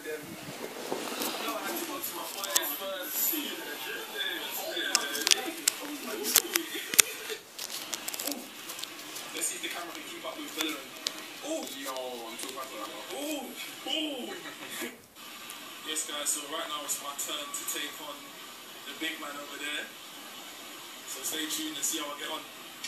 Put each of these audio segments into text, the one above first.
them. No, I had to go to my boys first. Let's see if the camera can keep up with Bellerin. Oh! Yo, I'm too fast for that one. Oh! Oh! Yes, guys, so right now it's my turn to take on the big man over there. So stay tuned and see how I get on.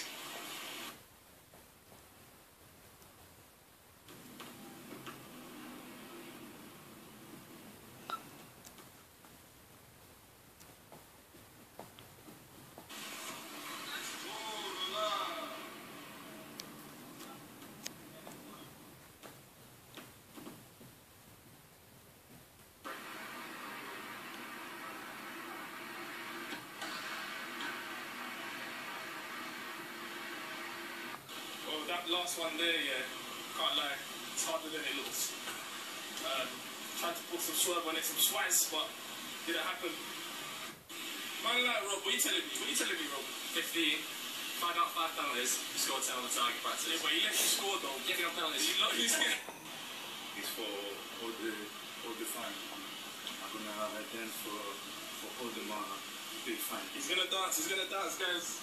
That last one there, yeah, can't lie, it's harder than it looks. Tried to put some swerve on it, some spice, but didn't happen. Man, like, Rob, what are you telling me? What are you telling me, Rob? 15. If I got 5 penalties, you scored 10 on the target practice. Yeah, but he let you score though. Getting on penalties. It's for all the fans. I'm gonna have a dance for all the big fans. He's gonna dance, guys.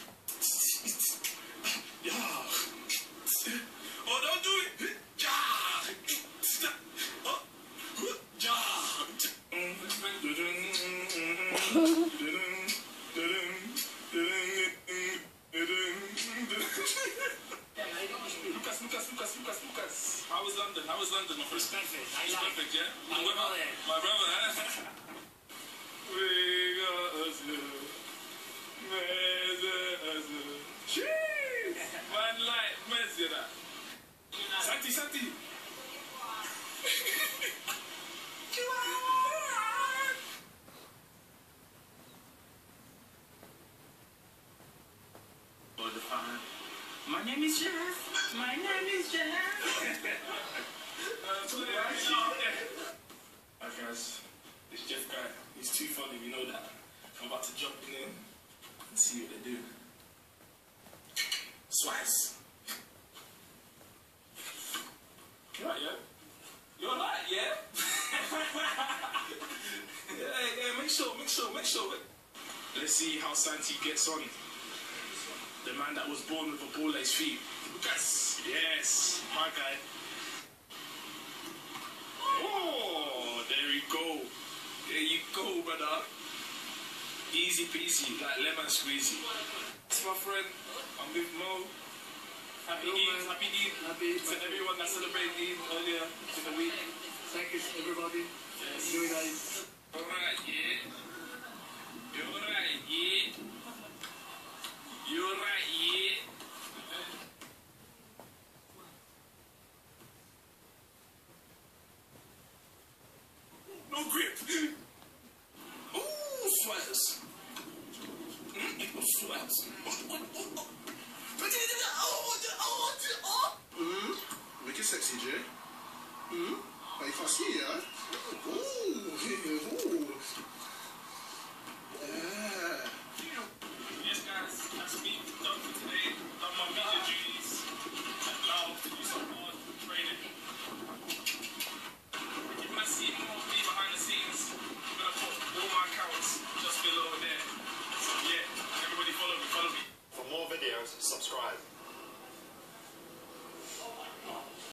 Yeah. Oh, don't do it! Yeah! Oh. Lucas. How was London? My first perfect. It's perfect, yeah? My brother, We got us Man, like, Mezira. Santi. For the fan. My name is Jeff. Alright guys, this Jeff guy, he's too funny, we know that. I'm about to jump in and see what they do. Swice. You alright, yeah? You alright, yeah? Yeah, make sure. Let's see how Santi gets on. The man that was born with a ball at his feet. Lucas, yes, my guy. Oh, there you go. There you go, brother. Easy peasy, like lemon squeezy. That's my friend. I'm with Mo. Happy Eid to everyone that celebrated Eid earlier in the week. Thank you, everybody. Yes. Enjoy, guys. Alright, yeah. You're right, yeah. You're right, yeah. No grip. Ooh, sweats. Sweats. Make it sexy, Jay. But you can't see it, yeah? Ooh. Yeah. Yes, guys, that's me done for today. Done my major duties. And now to do something.